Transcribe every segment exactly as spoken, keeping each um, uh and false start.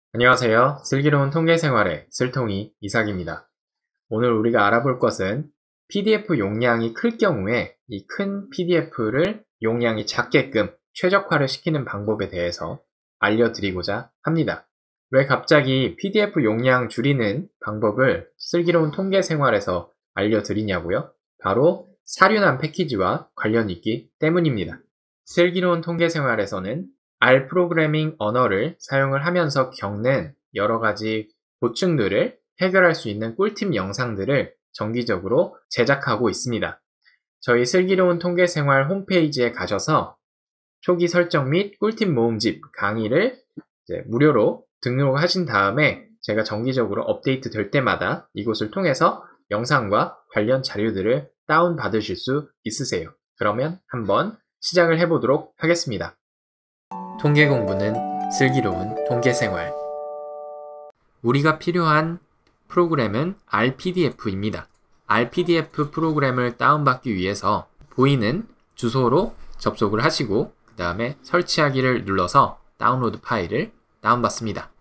안녕하세요. 슬기로운 통계생활의 슬통이 이삭입니다. 오늘 우리가 알아볼 것은 피디에프 용량이 클 경우에 이 큰 피디에프를 용량이 작게끔 최적화를 시키는 방법에 대해서 알려드리고자 합니다. 왜 갑자기 피디에프 용량 줄이는 방법을 슬기로운 통계생활에서 알려드리냐고요? 바로 사륜한 패키지와 관련이 있기 때문입니다. 슬기로운 통계생활에서는 R 프로그래밍 언어를 사용을 하면서 겪는 여러가지 고충들을 해결할 수 있는 꿀팁 영상들을 정기적으로 제작하고 있습니다. 저희 슬기로운 통계생활 홈페이지에 가셔서 초기 설정 및 꿀팁 모음집 강의를 이제 무료로 등록하신 다음에 제가 정기적으로 업데이트 될 때마다 이곳을 통해서 영상과 관련 자료들을 다운받으실 수 있으세요. 그러면 한번 시작을 해보도록 하겠습니다. 통계 공부는 슬기로운 통계생활. 우리가 필요한 프로그램은 알피디에프입니다. 알피디에프 프로그램을 다운받기 위해서 보이는 주소로 접속을 하시고 그 다음에 설치하기를 눌러서 다운로드 파일을 다운받습니다.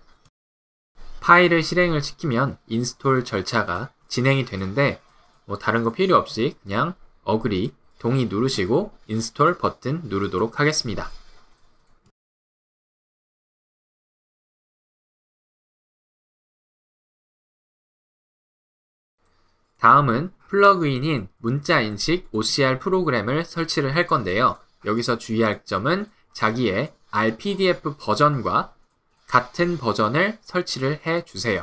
파일을 실행을 시키면 인스톨 절차가 진행이 되는데 뭐 다른 거 필요 없이 그냥 어그리, 동의 누르시고 인스톨 버튼 누르도록 하겠습니다. 다음은 플러그인인 문자인식 오씨알 프로그램을 설치를 할 건데요. 여기서 주의할 점은 자기의 알피디에프 버전과 같은 버전을 설치를 해 주세요.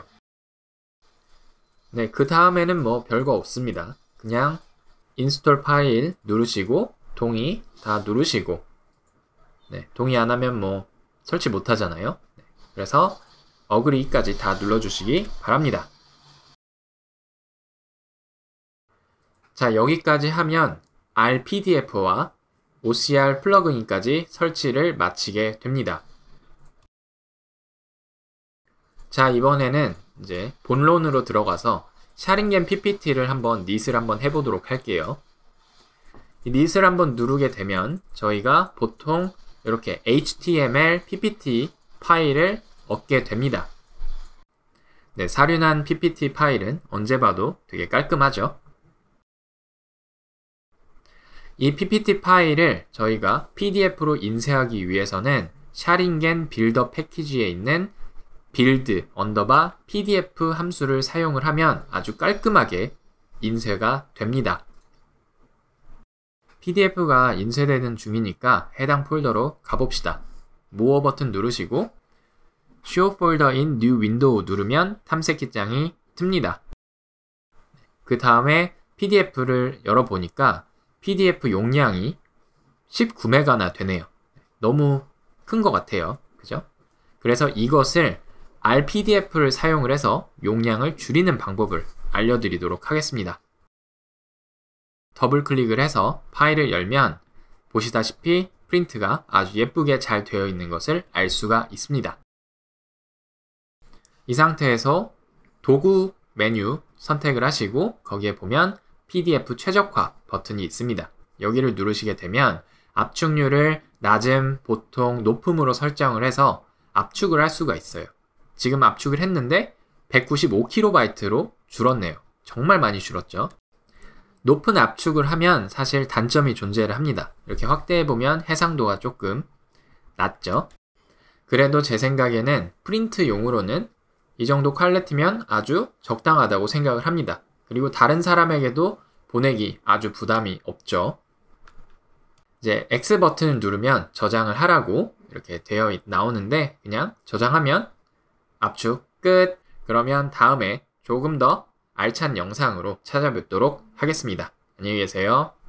네, 그 다음에는 뭐 별거 없습니다. 그냥 인스톨 파일 누르시고 동의 다 누르시고 네, 동의 안 하면 뭐 설치 못 하잖아요. 네, 그래서 어그리까지 다 눌러주시기 바랍니다. 자, 여기까지 하면 알피디에프와 오씨알 플러그인까지 설치를 마치게 됩니다. 자, 이번에는 이제 본론으로 들어가서 샤링겐 피피티를 한번 닛을 한번 해보도록 할게요. 이 닛을 한번 누르게 되면 저희가 보통 이렇게 에이치티엠엘 피피티 파일을 얻게 됩니다. 네, 사륜한 피피티 파일은 언제 봐도 되게 깔끔하죠. 이 피피티 파일을 저희가 피디에프로 인쇄하기 위해서는 샤링겐 빌더 패키지에 있는 빌드 언더바 피디에프 함수를 사용을 하면 아주 깔끔하게 인쇄가 됩니다. 피디에프가 인쇄되는 중이니까 해당 폴더로 가봅시다. 모어 버튼 누르시고 Show Folder in New Window 누르면 탐색기장이 뜹니다. 그 다음에 피디에프를 열어보니까 피디에프 용량이 십구 메가나 되네요. 너무 큰 것 같아요. 그죠? 그래서 이것을 알피디에프를 사용을 해서 용량을 줄이는 방법을 알려드리도록 하겠습니다. 더블 클릭을 해서 파일을 열면 보시다시피 프린트가 아주 예쁘게 잘 되어 있는 것을 알 수가 있습니다. 이 상태에서 도구 메뉴 선택을 하시고 거기에 보면 피디에프 최적화 버튼이 있습니다. 여기를 누르시게 되면 압축률을 낮음, 보통, 높음으로 설정을 해서 압축을 할 수가 있어요. 지금 압축을 했는데 백구십오 킬로바이트로 줄었네요. 정말 많이 줄었죠. 높은 압축을 하면 사실 단점이 존재를 합니다. 이렇게 확대해보면 해상도가 조금 낮죠. 그래도 제 생각에는 프린트용으로는 이 정도 퀄리티면 아주 적당하다고 생각을 합니다. 그리고 다른 사람에게도 보내기 아주 부담이 없죠. 이제 X 버튼을 누르면 저장을 하라고 이렇게 되어 나오는데 그냥 저장하면 압축 끝. 그러면 다음에 조금 더 알찬 영상으로 찾아뵙도록 하겠습니다. 안녕히 계세요.